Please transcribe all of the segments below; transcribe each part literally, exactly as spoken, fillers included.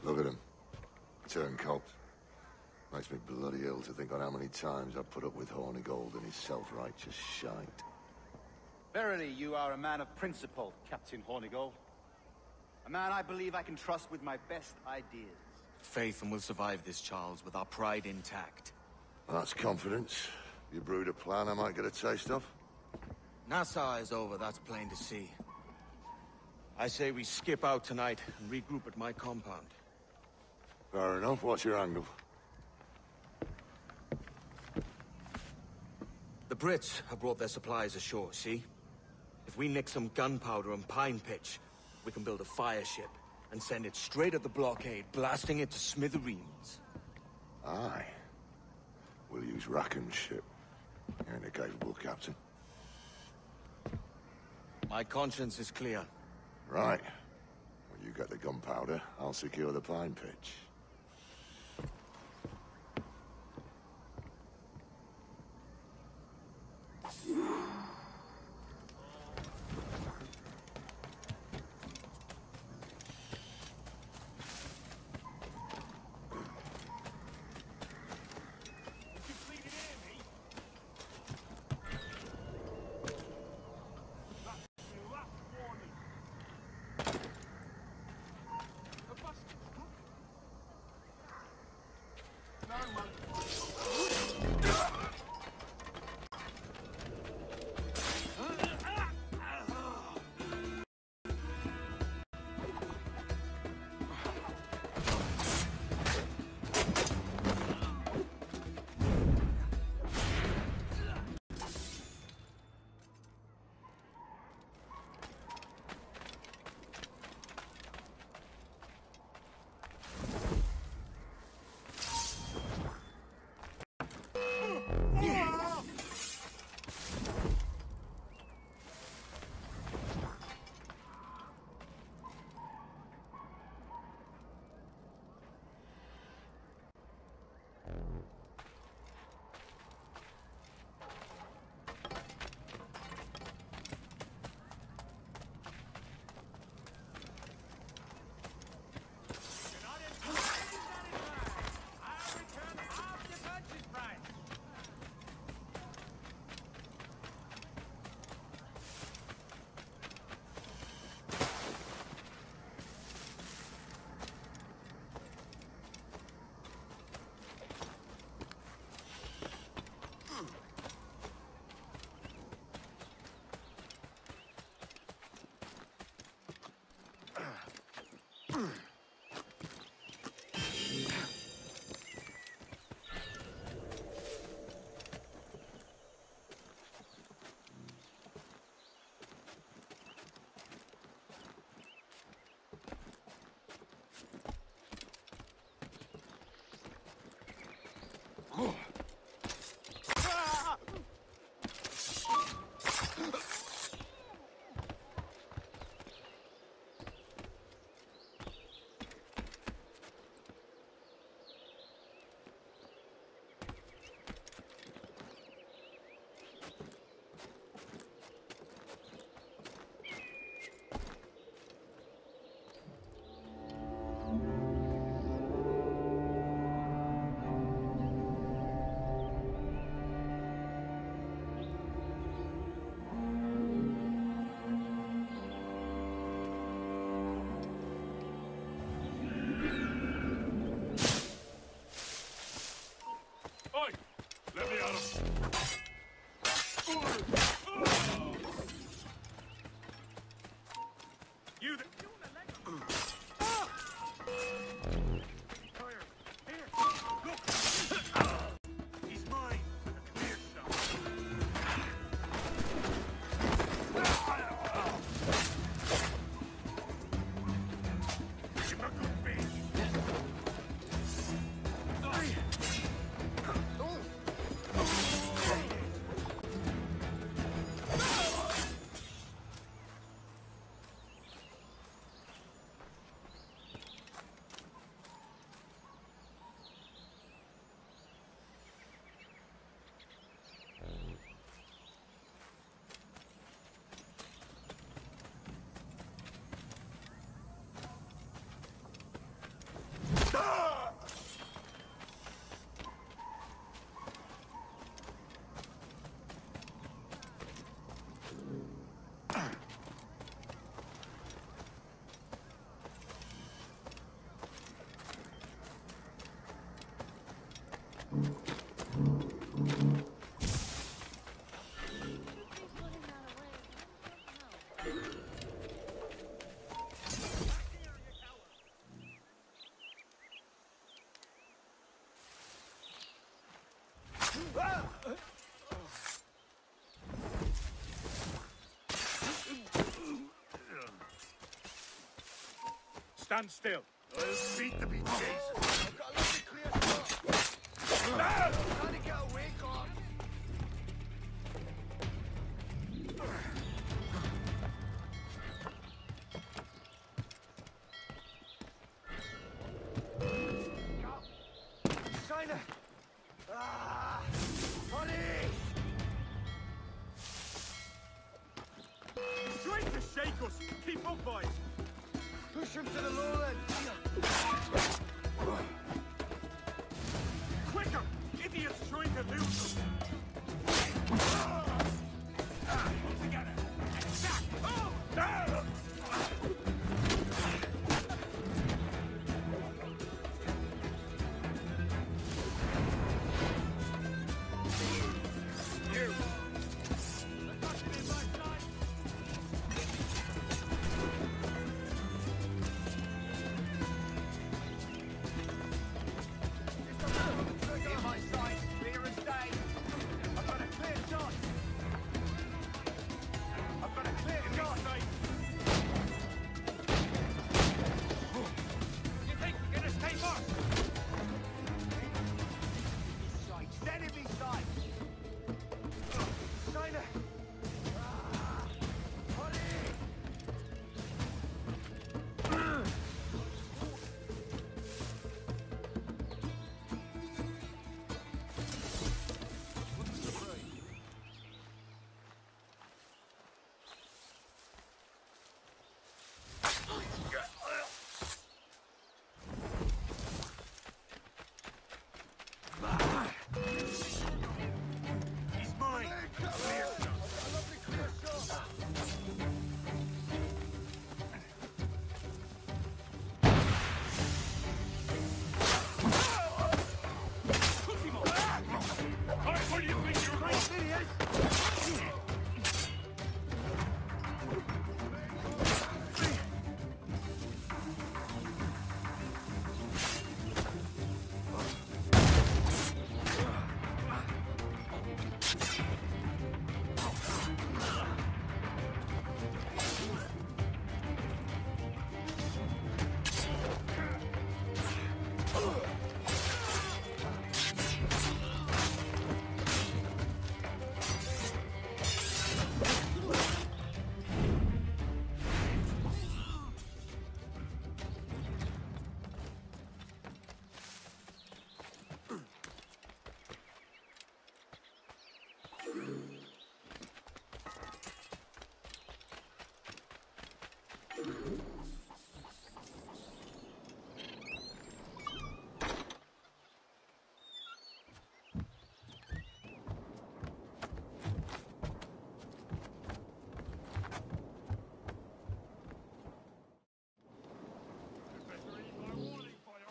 Look at him. Turncoat. Makes me bloody ill to think on how many times I've put up with Hornigold and his self-righteous shite. Verily, you are a man of principle, Captain Hornigold. A man I believe I can trust with my best ideas. Faith, and we'll survive this, Charles, with our pride intact. Well, that's confidence. You brewed a plan I might get a taste of? Nassau is over, that's plain to see. I say we skip out tonight and regroup at my compound. Fair enough. What's your angle? The Brits have brought their supplies ashore, see? If we nick some gunpowder and pine pitch, we can build a fire ship and send it straight at the blockade, blasting it to smithereens. Aye. We'll use Racken's ship. You ain't a capable captain. My conscience is clear. Right. Well, you get the gunpowder, I'll secure the pine pitch. Stand still. I'll beat the beat, Jesus. I've got a lovely clear shot. Ah! Trying to get away, God. China! Ah! Honey! Trying to shake us. Keep up, boys. Push him to the lowland! Quicker! Idiots trying to lose us. Ah, together. Attack! Oh! Ah! You! In my sight, clear as day. I've got a clear shot. I've got a clear shot. You think you're gonna stay back? Sight. Enemy sight. China. Ah, honey. He's mine. Clear shot. A lovely clear shot. Put him on. I what do you think you're going? Idiot. Better eat my warning, boyo.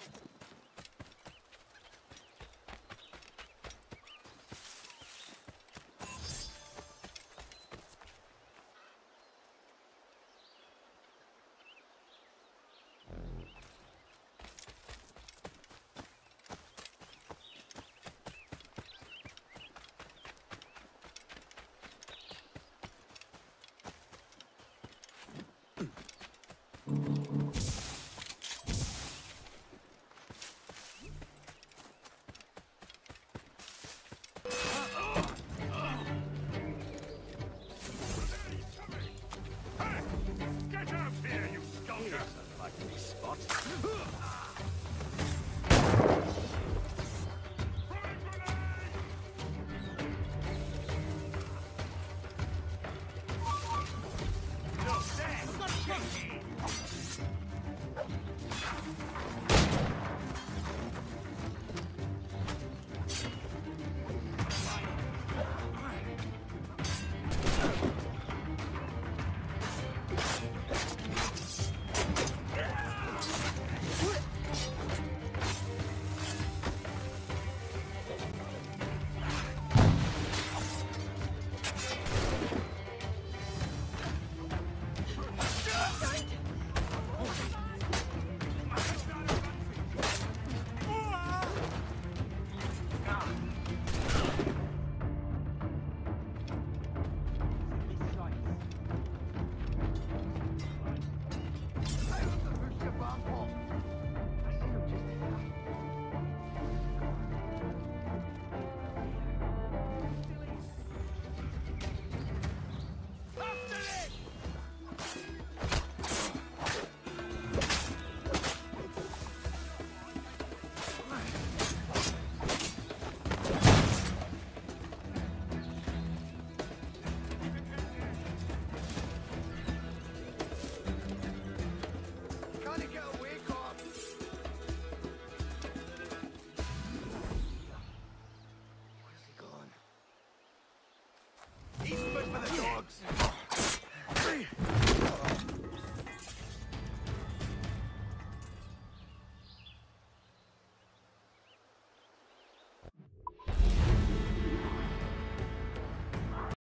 Hey! Get out here, you skulker! Likely spot.